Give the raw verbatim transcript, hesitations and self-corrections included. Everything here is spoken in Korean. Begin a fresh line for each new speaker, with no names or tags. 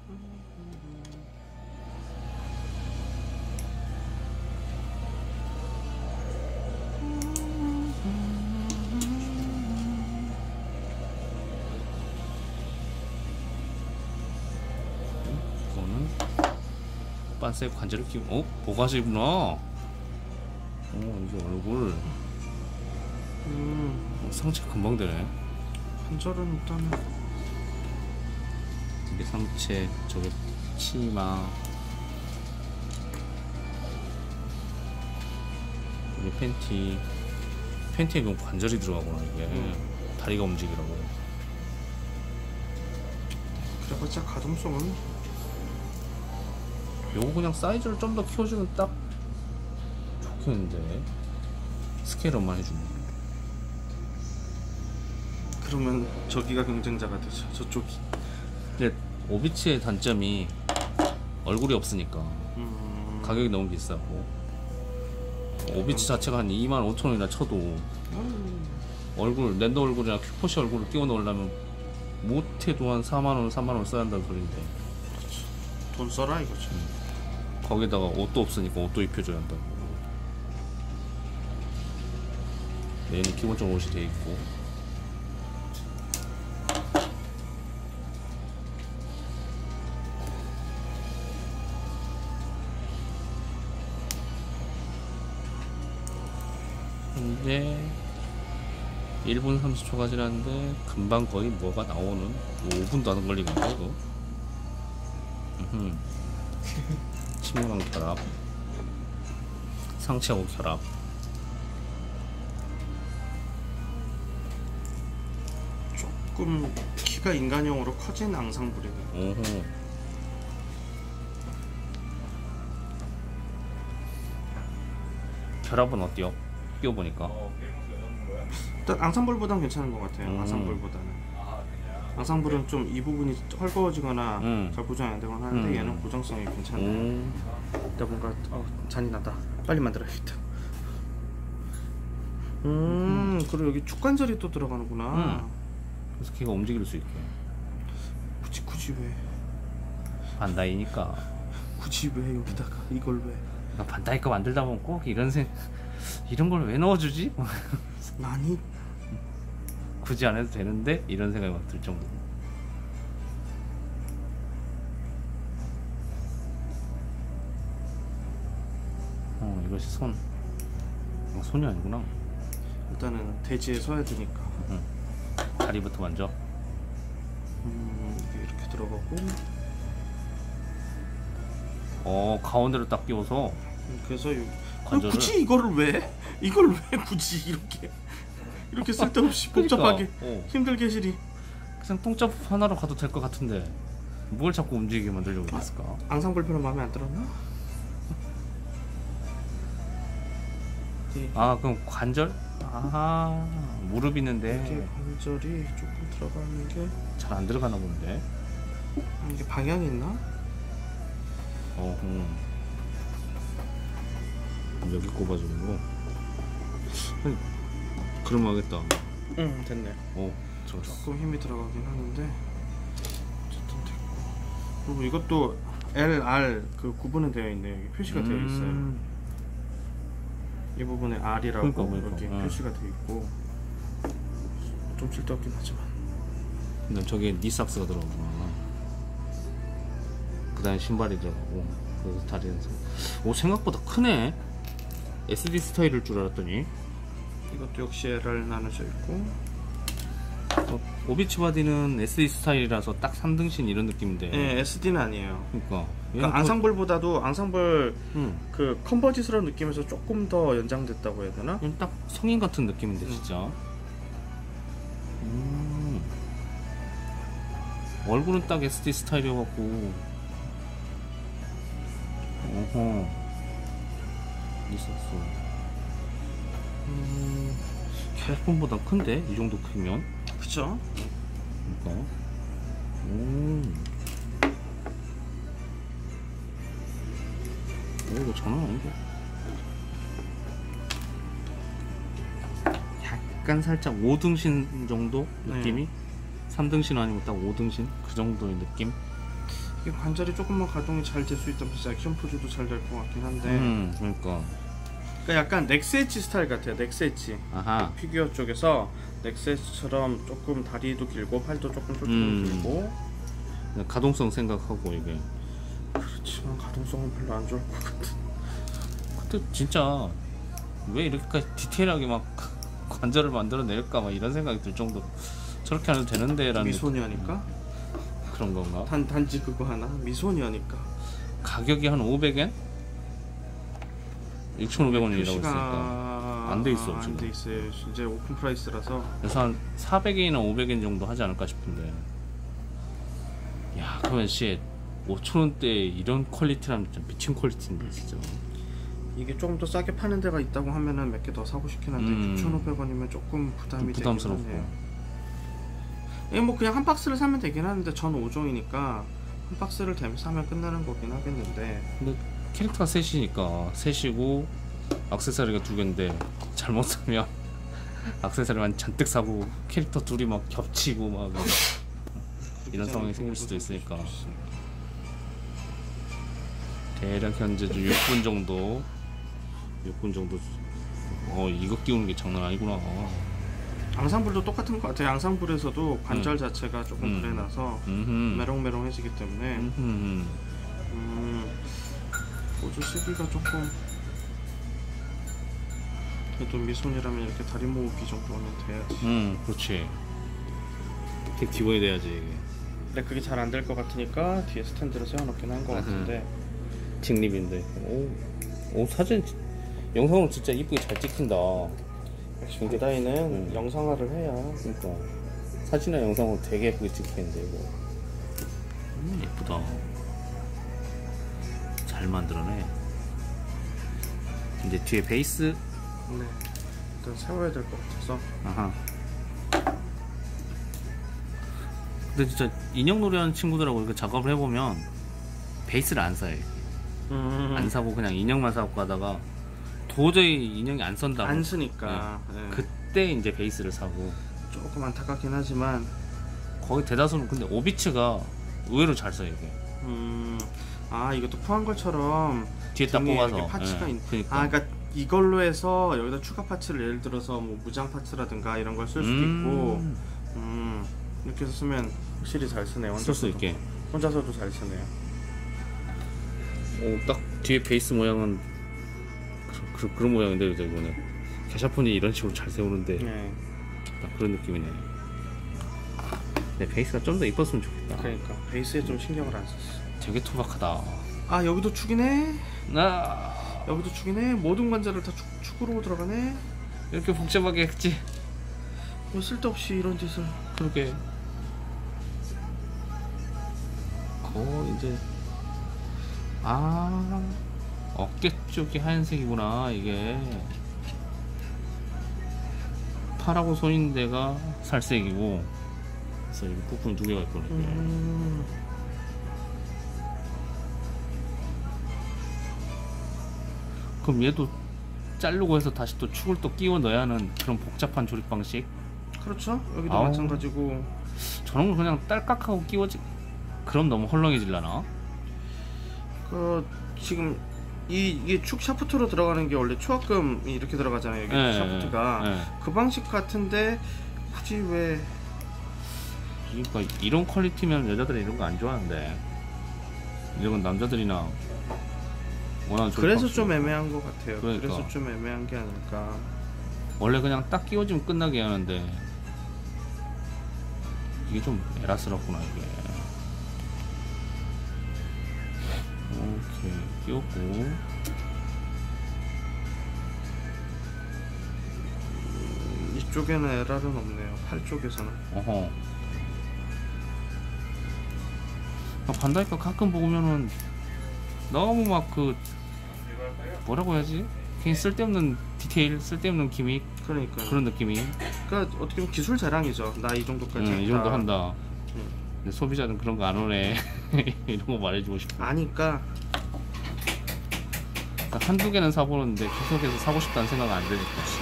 빤스에 관절을 끼고, 어? 보가시구나. 어, 이게 얼굴.
음.
어, 상체 금방 되네.
관절은 일단은.
이게 상체, 저게 치마. 이게 팬티. 팬티에 그럼 관절이 들어가구나, 이게. 음. 다리가 움직이라고.
그래봤자 가동성은.
요거 그냥 사이즈를 좀 더 키워주면 딱 좋겠는데. 스케일업만 해주면.
그러면 저기가 경쟁자가 되죠. 저쪽이.
근데 오비치의 단점이 얼굴이 없으니까
음...
가격이 너무 비싸고, 오비치 음... 자체가 한 이만 오천 원이나 쳐도
음...
얼굴, 랜더 얼굴이나 큐포시 얼굴을 끼워 넣으려면 못해도 한 사만 원, 삼만 원 써야 한다는 소린데.
그치. 돈 써라 이거지.
음. 거기다가 옷도 없으니까 옷도 입혀줘야 한다고. 얘는 기본적으로 옷이 돼 있고. 근데 일 분 삼십 초가 지났는데 금방 거의 뭐가 나오는, 오 분도 안 걸리겠네 이거. 침모랑 결합, 상체하고 결합.
조금 키가 인간형으로 커진 앙상블이네.
오호. 결합은 어때요? 끼워보니까.
일단 앙상블보다는 괜찮은 것 같아요.
음.
앙상블보다는. 앙상블은 좀 이 부분이 헐거워지거나 음. 잘 고정이 안 되거나 하는데 음. 얘는 고정성이 괜찮아요. 음. 일단 뭔가 어, 잔인하다. 빨리 만들어야겠다. 음, 음. 그리고 여기 축관절이 또 들어가는구나.
음. 그래서 걔가 움직일 수 있게.
굳이 굳이 왜?
반다이니까.
굳이 왜 여기다가 이걸 왜?
반다이 거 만들다 보면 꼭 이런 생 이런 걸 왜 넣어주지?
아니.
굳이 안 해도 되는데 이런 생각이 막 들 정도로. 어, 이것이 손. 어, 손이 아니구나.
일단은 대지에 서야 되니까.
응. 다리부터 먼저.
음, 이게 이렇게 들어가고.
어, 가운데로 딱 끼워서.
그래서 요,
관절을...
굳이 이거를 왜? 이걸 왜 굳이 이렇게 이렇게 쓸데없이 그러니까, 복잡하게 어. 힘들게 실이.
그냥 똥잡 하나로 가도 될 것 같은데 뭘 자꾸 움직이게 만들려고 그랬을까?
아, 앙상블표는 마음에 안 들었나?
아, 그럼 관절? 아, 무릎 있는데
이게 관절이 조금 들어가는 게
잘 안 들어가나 본데.
이게 방향이 있나?
어, 음. 여기 꼽아주고. 그럼 하겠다.
응, 됐네.
어, 좋았어.
조금 힘이 들어가긴 하는데 어쨌든 됐고. 그리고 이것도 엘, 알 그 구분은 되어 있네요. 여기 표시가 음... 되어 있어요. 이 부분에 R이라고 그러니까, 그러니까. 이렇게 응. 표시가 되어 있고. 좀 쓸데없긴 하지만.
근데 저게 니삭스가 들어가구나. 그 다음에 신발이 들어가고. 그래서 다리는 오, 생각보다 크네. 에스디 스타일일 줄 알았더니.
이것도 역시 엘알 나눠져 있고.
어, 오비치 바디는 에스디 스타일이라서 딱 삼 등신 이런 느낌인데.
네, 에스디는 아니에요.
그러니까,
그러니까 앙상블보다도 앙상블 음. 그 컨버지스러운 느낌에서 조금 더 연장됐다고 해야 되나?
딱 성인 같은 느낌인데 진짜. 음. 얼굴은 딱 에스디 스타일이어갖고. 어허. 있었어. 음. 캐스폰보다 큰데? 이 정도 크면?
그쵸?
그러니까. 음. 오, 이거 장난 아닌데? 약간 살짝 오 등신 정도 느낌이? 네. 삼 등신 아니고 딱 오 등신? 그 정도의 느낌?
이 관절이 조금만 가동이 잘 될 수 있다면 진짜 액션 포즈도 잘 될 것 같긴 한데.
음 그러니까
그러니까 약간 넥스 엣지 스타일 같아요. 넥스 엣지.
아하
피규어 쪽에서 넥스 엣지처럼 조금 다리도 길고 팔도 조금 쫄쫄
음.
길고.
가동성 생각하고 이게
그렇지만 가동성은 별로 안 좋을 것 같은.
근데 진짜 왜 이렇게까지 디테일하게 막 관절을 만들어낼까 막 이런 생각이 들 정도로 저렇게 안 해도 되는데 라는
미소녀니까?
그런 건가?
단, 단지 그거 하나? 미소녀니까.
가격이 한 오백 엔? 육천오백 원이라고 했으니까
표시가
안 돼 있어,
안
지금.
돼 있어요. 이제 오픈 프라이스라서.
그래서 한 사백 엔이나 오백 엔 정도 하지 않을까 싶은데 야 그러면 씨 오천 원대에 이런 퀄리티라면 진짜 미친 퀄리티인데 진짜.
이게 조금 더 싸게 파는 데가 있다고 하면은 몇 개 더 사고 싶긴 한데
음.
육천오백 원이면 조금 부담이
좀
되긴
부담스럽고.
하네요. 예, 뭐 그냥 한 박스를 사면 되긴 하는데 전 오 종이니까 한 박스를 대- 사면 끝나는 거긴 하겠는데.
근데 캐릭터가 셋이니까 셋이고 액세서리가 두 개인데 잘못 사면 액세서리만 잔뜩 사고 캐릭터 둘이 막 겹치고 막 이런 상황이 생길 수도 있으니까 대략 현재 좀 육 분 정도 육 분 정도 어 이거 끼우는 게 장난 아니구나.
앙상블도 똑같은 것 같아요. 앙상블에서도 관절
음.
자체가 조금
음.
그래놔서
음흠.
메롱메롱해지기 때문에
음흠.
음, 보조 쓰기가 조금. 그래도 미손이라면 이렇게 다리 모으기 정도는 돼야지.
음 그렇지. 되게 기본이 돼야지 이게.
근데 그게 잘 안 될 것 같으니까 뒤에 스탠드를 세워놓긴 한 것
아하.
같은데.
직립인데 오, 오 사진 영상으로 진짜 이쁘게 잘 찍힌다.
역시 반다이는
음.
영상화를 해야.
그러니까 사진이나 영상으로 되게 예쁘게 찍히는데 이거 음, 예쁘다. 잘 만들어내. 이제 뒤에 베이스.
네, 일단 세워야 될 것 같아서.
아하. 근데 진짜 인형놀이 하는 친구들하고 이렇게 작업을 해보면 베이스를 안 사요.
음,
안 사고 그냥 인형만 사고 가다가 도저히 인형이 안 선다고
안 쓰니까. 네.
그때 이제 베이스를 사고.
조금 안타깝긴 하지만.
거의 대다수는 근데 오비츠가 의외로 잘 써요 이게.
음, 아 이것도 포한 것처럼
뒤에 딱
등에
뽑아서.
이렇게 파츠가
예,
있.
그러니까.
아, 그러니까 이걸로 해서 여기다 추가 파츠를 예를 들어서 뭐 무장 파츠라든가 이런 걸 쓸 수도 있고.
음,
음, 이렇게 해서 쓰면 확실히 잘 쓰네요.
쓸 수
혼자서도.
있게.
혼자서도 잘 쓰네요.
오, 딱 뒤에 베이스 모양은 그, 그, 그런 모양인데 이제 이거는 갸샤폰이 이런 식으로 잘 세우는데
네,
딱 그런 느낌이네. 내 베이스가 좀 더 이뻤으면 좋겠다.
그러니까 베이스에 좀 신경을 안 썼어.
되게 투박하다.
아 여기도 축이네.
아,
여기도 축이네. 모든 관절을 다 축, 축으로 들어가네.
이렇게 복잡하게 했지.
뭐 쓸데없이 이런 짓을.
그러게. 거 이제 아 어깨 쪽이 하얀색이구나 이게. 팔하고 손 있는 데가 살색이고. 그래서 이 부품이 두 개가 있거든요.
음,
그럼 얘도 자르고 해서 다시 또 축을 또 끼워 넣어야 하는 그런 복잡한 조립 방식.
그렇죠. 여기도
아우.
마찬가지고.
저런 걸 그냥 딸깍하고 끼워지. 그럼 너무 헐렁해질라나?
그 지금 이 이게 축 샤프트로 들어가는 게 원래 초합금이 이렇게 들어가잖아요. 여기
예,
샤프트가
예, 예.
그 방식 같은데 굳이 왜?
그러니까 이런 퀄리티면 여자들이 이런 거 안 좋아하는데 이건 남자들이나 원하는 조립
그래서
방식.
좀 애매한 것 같아요.
그러니까.
그래서 좀 애매한 게 아닐까.
원래 그냥 딱 끼워주면 끝나게 하는데 이게 좀 에라스럽구나 이게. 오케이 끼웠고.
이쪽에는 엘알은 없네요. 팔 쪽에서는.
어허. 아, 반다이가 가끔 보면은 너무 막 그 뭐라고 해야지? 괜히 쓸데없는 디테일, 쓸데없는 기믹
그러니까.
그런 느낌이.
그러니까 어떻게 보면 기술 자랑이죠. 나 이 정도까지.
응, 이
했다.
정도 한다.
응.
근데 소비자는 그런 거 안 오네. 이런 거 말해주고 싶어.
아니까.
그러니까 한두 개는 사보는데 계속해서 사고 싶다는 생각은 안 드니까.